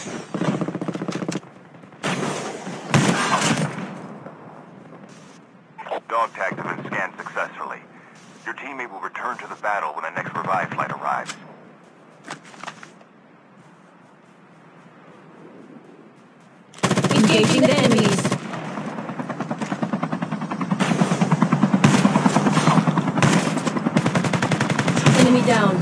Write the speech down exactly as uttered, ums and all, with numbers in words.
Dog tags have been scanned successfully. Your teammate will return to the battle when the next revive flight arrives. Engaging the enemies. Enemy down.